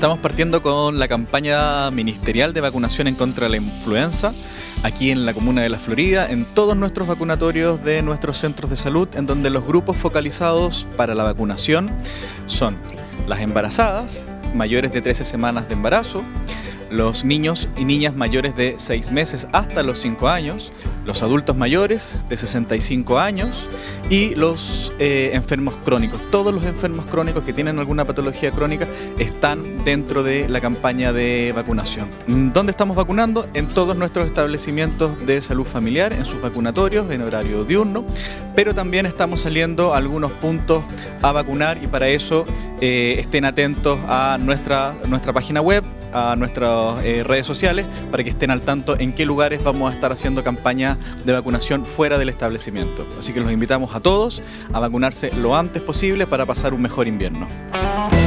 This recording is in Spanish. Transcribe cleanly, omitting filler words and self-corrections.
Estamos partiendo con la campaña ministerial de vacunación en contra de la influenza, aquí en la comuna de La Florida, en todos nuestros vacunatorios de nuestros centros de salud, en donde los grupos focalizados para la vacunación son las embarazadas, mayores de 13 semanas de embarazo, los niños y niñas mayores de 6 meses hasta los 5 años, los adultos mayores de 65 años y los enfermos crónicos. Todos los enfermos crónicos que tienen alguna patología crónica están dentro de la campaña de vacunación. ¿Dónde estamos vacunando? En todos nuestros establecimientos de salud familiar, en sus vacunatorios, en horario diurno, pero también estamos saliendo a algunos puntos a vacunar y para eso estén atentos a nuestra página web, a nuestras redes sociales, para que estén al tanto en qué lugares vamos a estar haciendo campaña de vacunación fuera del establecimiento. Así que los invitamos a todos a vacunarse lo antes posible para pasar un mejor invierno.